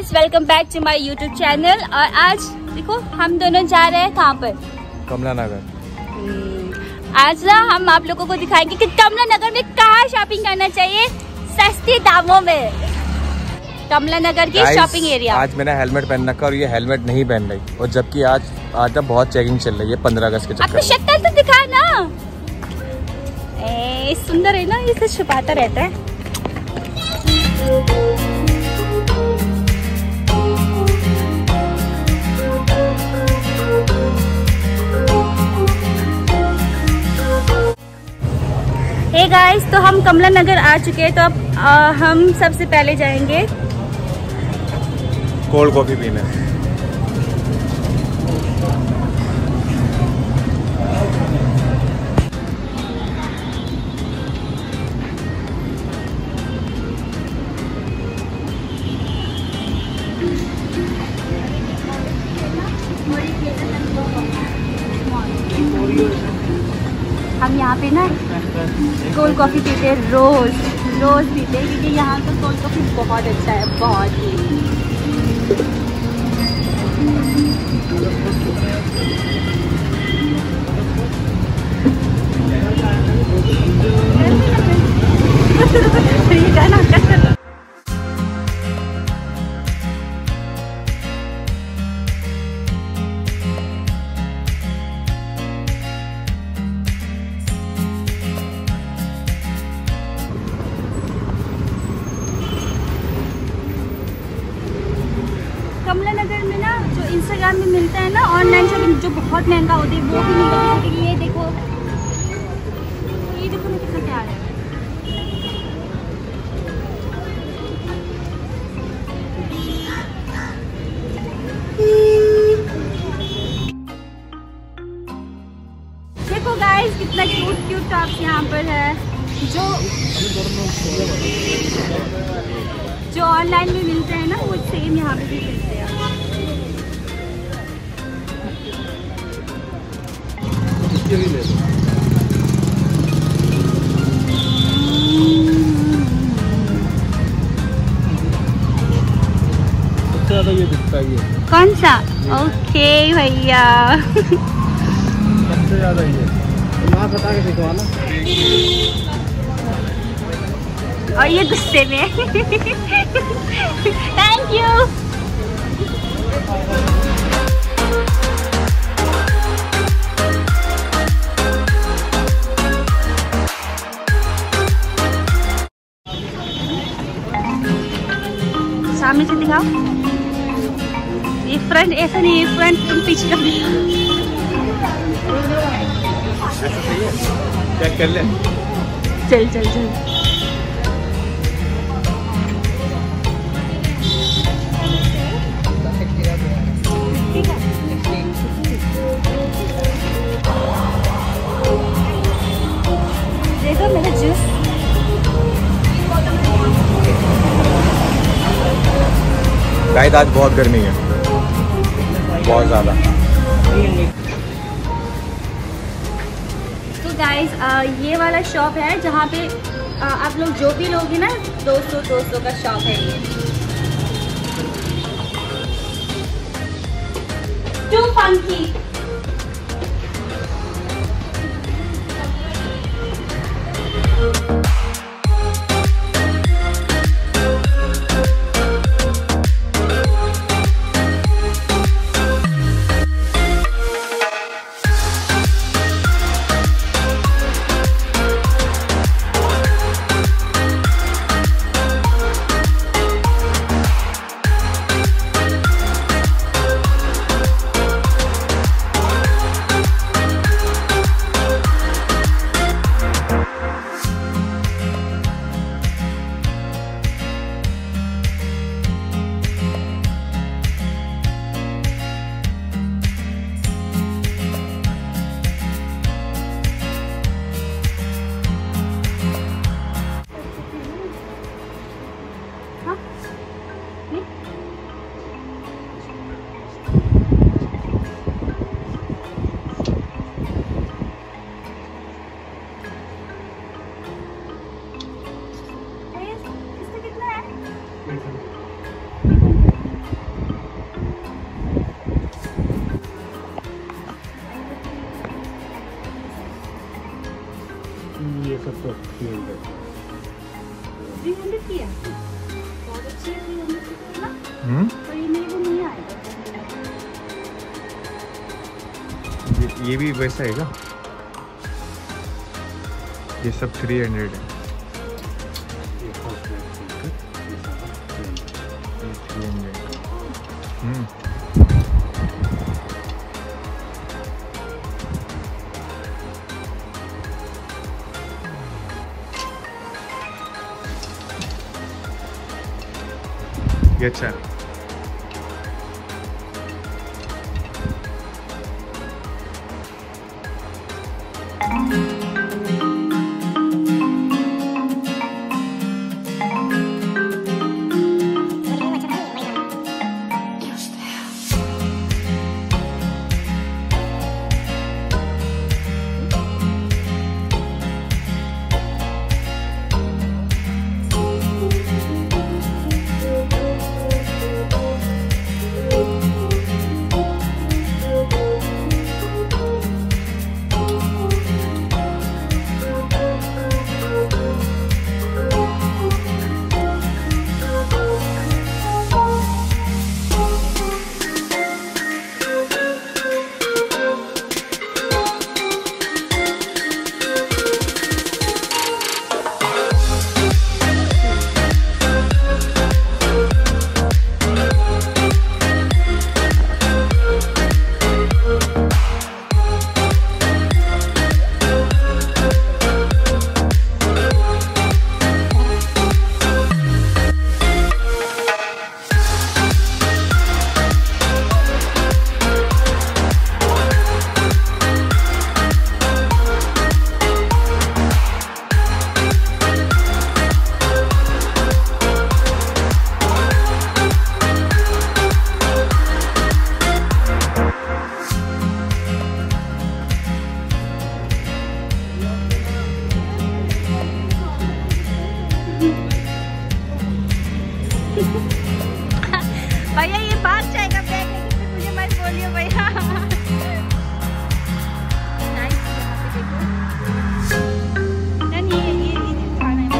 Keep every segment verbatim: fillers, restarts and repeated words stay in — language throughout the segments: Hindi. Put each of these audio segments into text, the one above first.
Guys, welcome back to my YouTube channel. और आज देखो हम दोनों जा रहे हैं कहाँ पर? कमला नगर। आज ना हम आप लोगों को दिखाएंगे कि कमला नगर में कहाँ शॉपिंग करना चाहिए सस्ते दामों में। कमला नगर की शॉपिंग एरिया। आज मैंने हेलमेट पहन रखा और ये हेलमेट नहीं पहन रही, और जबकि आज आज बहुत चेकिंग चल रही है पंद्रह अगस्त के चक्कर में। अपनी शक्ल तो दिखा ना। ए, सुंदर है ना, इसे छुपाता रहता है। हे गाइस, तो हम कमला नगर आ चुके हैं। तो अब आ, हम सबसे पहले जाएंगे कोल्ड कॉफी पीने। हम यहाँ पे ना कोल्ड कॉफ़ी पीते हैं, रोज रोज पीते हैं, क्योंकि यहाँ का कोल्ड कॉफ़ी बहुत अच्छा है, बहुत ही। कमला नगर में ना जो इंस्टाग्राम में मिलता है ना ऑनलाइन शॉपिंग, जो बहुत महंगा होता है वो भी मिलता है। जैसे कि ये देखो, ये देखो ना कितना प्यारा है। देखो गाइस, कितना क्यूट क्यूट टॉप्स यहाँ पर है, जो जो ऑनलाइन में मिलते हैं ना वो सेम यहाँ पे भी मिलते हैं। सबसे ज्यादा ये दिखता है। कौन सा? ओके भैया, सबसे ज्यादा ये ना बता के दिखवा ना। और ये गुस्से में। Thank you. सामने से दिखाओ। ये फ्रंट ऐसा नहीं है, फ्रंट तुम पीछे कर चेक कर ले। चल चल चल। देखो मेरा जूस। गाइस, आज बहुत गर्मी है, बहुत ज़्यादा। तो गाइस, ये वाला शॉप है जहाँ पे आ, आप लोग जो भी लोगे ना, दो सौ दो सौ का शॉप है ये। To funky. हम्म पर ये मेरे को नहीं आएगा। ये, ये भी वैसा है क्या? ये सब थ्री हंड्रेड है। Three hundred. हम्म ये अच्छा है। भैया ये भाग जाएगा बैग लेके, फिर मुझे मत बोलिए भैया। नाइस, यहाँ पे देखो। नहीं ये ये ये दिखाना है।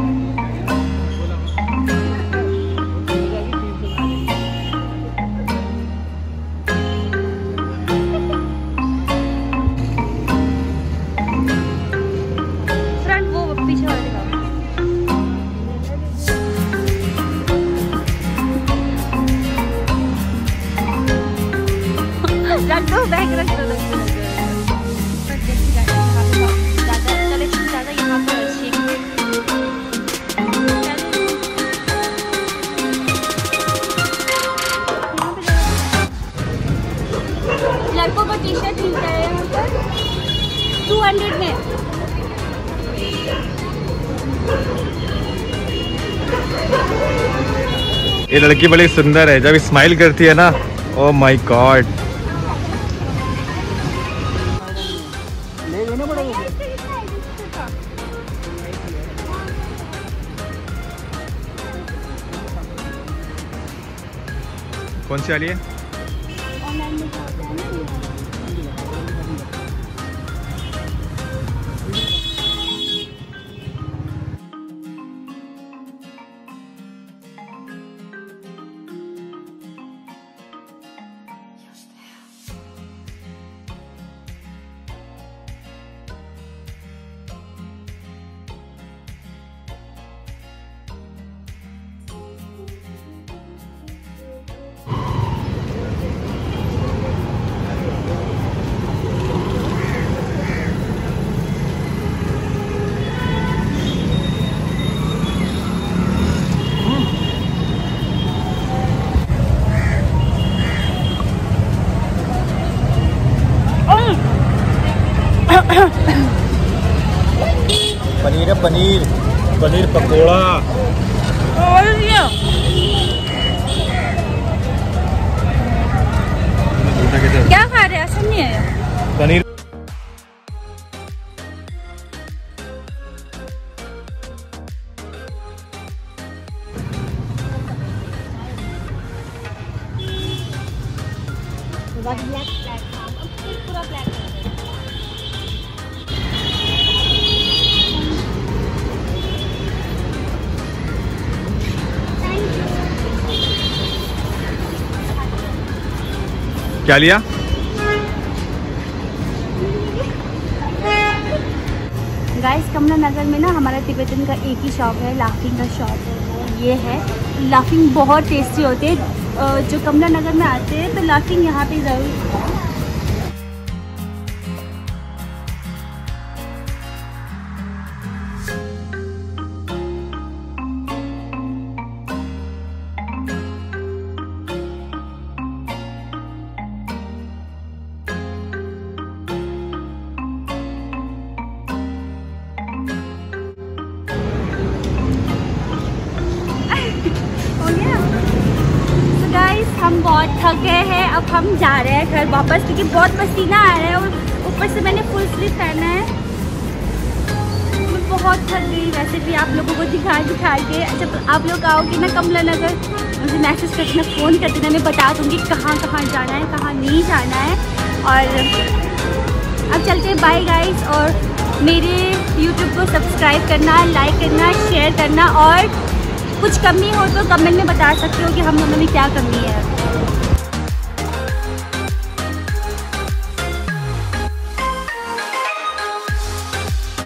फ्रंट वो पीछे वाला दिखाओ। रख दो बैग, रख दो, रख दो, पर देखिए ज़्यादा यहाँ पे ज़्यादा कलेक्शन ज़्यादा यहाँ पर अच्छी है। लड़कों का टी शर्ट मिलता है यहाँ पर टू हंड्रेड में। ये लड़की बड़ी सुंदर है, जब स्माइल करती है ना, ओ माय गॉड। कौन सी वाली है? पनीर है, पनीर पनीर पकोड़ा। क्या खा रहे हैं? असम नहीं आया पनीर। पूरा ब्लैक। क्या लिया? गाइस कमला नगर में ना हमारा तिब्बतन का एक ही शॉप है, लाफिंग का शॉप है, वो ये है। लाफिंग बहुत टेस्टी होते हैं। जो कमला नगर में आते हैं तो लाफिंग यहाँ पे ज़रूर। हम बहुत थक गए हैं, अब हम जा रहे हैं घर वापस क्योंकि बहुत पसीना आ रहा है और ऊपर से मैंने फुल स्लीव पहना है। मैं बहुत थक गई। वैसे भी आप लोगों को दिखा दिखा के जब आप लोग आओगे ना कमला नगर, मुझे मैसेज करना, फ़ोन कर देना, मैं बता दूँगी कहाँ कहाँ जाना है, कहाँ नहीं जाना है। और अब चलते हैं, बाय गाइस। और मेरे यूट्यूब को सब्सक्राइब करना, लाइक करना, शेयर करना, और कुछ कमी हो तो कमेंट में बता सकते हो कि हम दोनों में क्या कमी है।